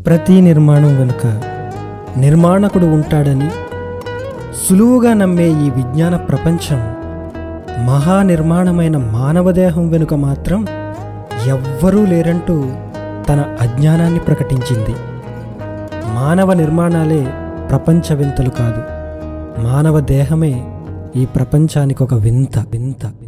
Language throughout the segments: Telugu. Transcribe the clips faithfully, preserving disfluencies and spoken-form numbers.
ప్రతి నిర్మాణం వెనుక నిర్మాణకుడు ఉంటాడని సులువుగా నమ్మే ఈ విజ్ఞాన ప్రపంచం మహానిర్మాణమైన మానవదేహం వెనుక మాత్రం ఎవ్వరూ లేరంటూ తన అజ్ఞానాన్ని ప్రకటించింది. మానవ నిర్మాణాలే ప్రపంచ వింతలు కాదు, మానవ దేహమే ఈ ప్రపంచానికి ఒక వింత వింత వింత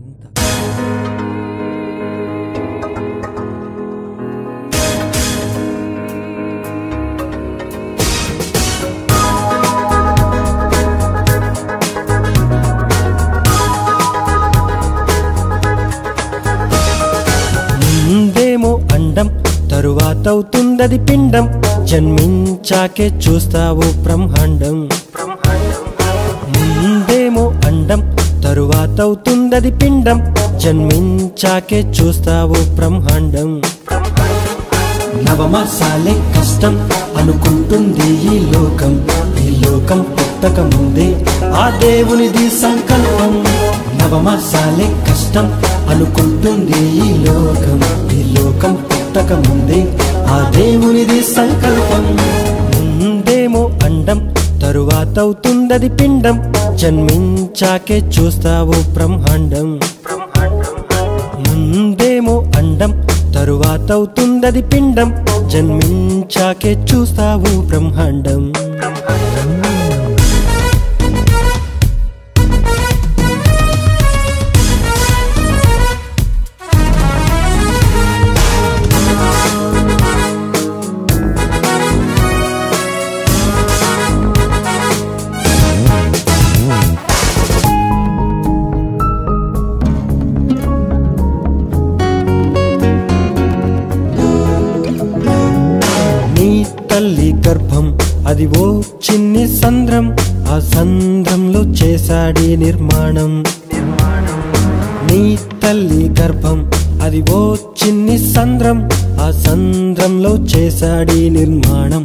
ముందేమో అండం, తరువాతవుతుందది పిండం, జన్మించాకే చూస్తావు బ్రహ్మాండం. ముందేమో అండం, తరువాతవుతుందది పిండం, జన్మించాకే చూస్తావు బ్రహ్మాండం. నవమాసాలే కష్టం అనుకుంటుంది ఈ లోకం, ఈ లోకం పుట్టక ముందే ఆ దేవునిది సంకల్పం. నవమాసాలే కష్టం అనుకుంటుంది ఈ లోకం, ఈ లోకం పుట్టక ముందే ఆ దేవునిది సంకల్పం. ముందేమో అండం, తరువాతవుతుందది పిండం, జన్మించాకే చూస్తావు బ్రహ్మాండం. ముందేమో అండం, తరువాతవుతుందది పిండం, జన్మించాకే చూస్తావు బ్రహ్మాండం. తల్లి గర్భం అది ఓ చిన్ని సంద్రం, ఆ సంద్రంలో చేశాడి నిర్మాణం. నీ తల్లి గర్భం అది ఓ చిన్ని సంద్రం, ఆ సంద్రంలో చేశాడి నిర్మాణం.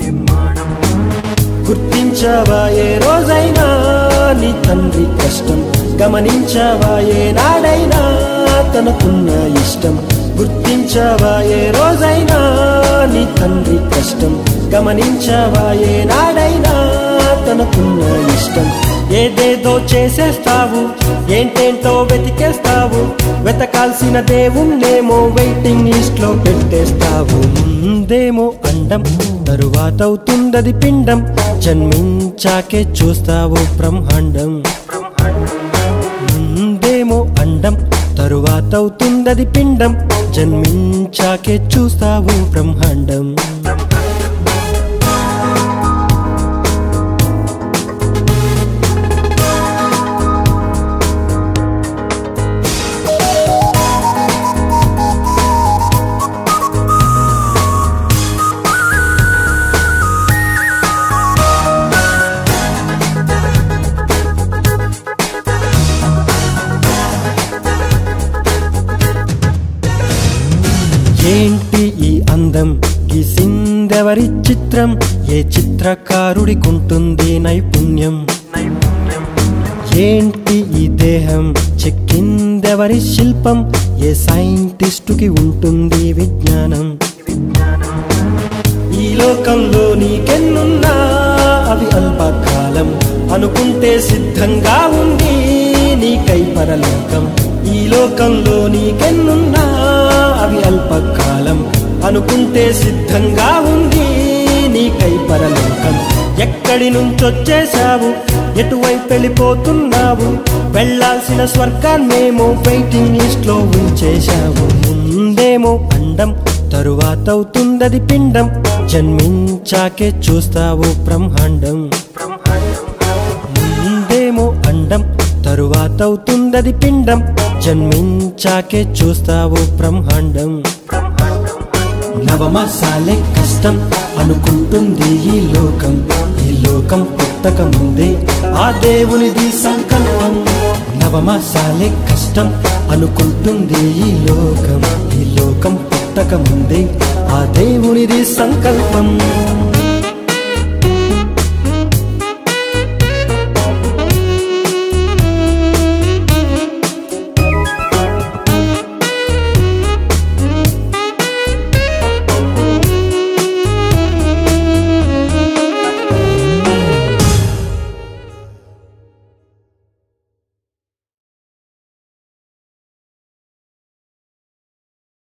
గుర్తించావా ఏ రోజైనా నీ తండ్రి కష్టం, గమనించావా ఏ నాడైనా తనకున్న ఇష్టం. గుర్తించావా ఏ రోజైనా నీ తండ్రి కష్టం, గమనించావా ఏ నాడైనా తనకున్న ఇష్టం. ఏదేదో చేసేస్తావు, ఏంటేంటో వెతికేస్తావు, వెతకాల్సిన దేవుణ్ణేమో వెయిటింగ్ లిస్ట్ లో పెట్టేస్తావు. ముందేమో అండం, తరువాతవుతుందది పిండం, జన్మించాకే చూస్తావు బ్రహ్మాండం. ముందేమో అండం, తరువాతవుతుందది పిండం, జన్మించాకే చూస్తావు బ్రహ్మాండం. ఏంటి ఈ అందం, గీసిందెవరి చిత్రం, ఏ చిత్రకారుడికుంటుంది నైపుణ్యం. ఏంటి ఈ దేహం, చెక్కిందెవరి శిల్పం, ఏ సైంటిస్టుకి ఉంటుంది విజ్ఞానం. ఈ లోకంలో నీకెన్నున్నా అవి అల్పకాలం, అనుకుంటే సిద్ధంగా ఉంది నీకై పరలోకం. ఈ లోకంలో నీకెన్నున్నా అవి అల్పకాలం, అనుకుంటే సిద్ధంగా ఉంది నీకై పరలోకం. ఎక్కడి నుంచొచ్చేశావు, ఎటువైపు వెళ్ళిపోతున్నావు, వెళ్లాల్సిన స్వర్గాన్నేమో వెయిటింగ్ లిస్ట్ లో ఉంచేశావు. ముందేమో అండం, తరువాతవుతుందది పిండం, జన్మించాకే చూస్తావు బ్రహ్మాండం. ముందేమో అండం, తరువాతవుతుందది పిండం, జన్మించాకే చూస్తావు బ్రహ్మాండం. నవమాసాలే కష్టం అనుకుంటుంది ఈ లోకం, ఈ లోకం పుట్టక ముందే ఆ దేవునిది సంకల్పం. నవమాసాలే కష్టం అనుకుంటుంది ఈ లోకం, ఈ లోకం పుట్టక ముందే ఆ దేవునిది సంకల్పం.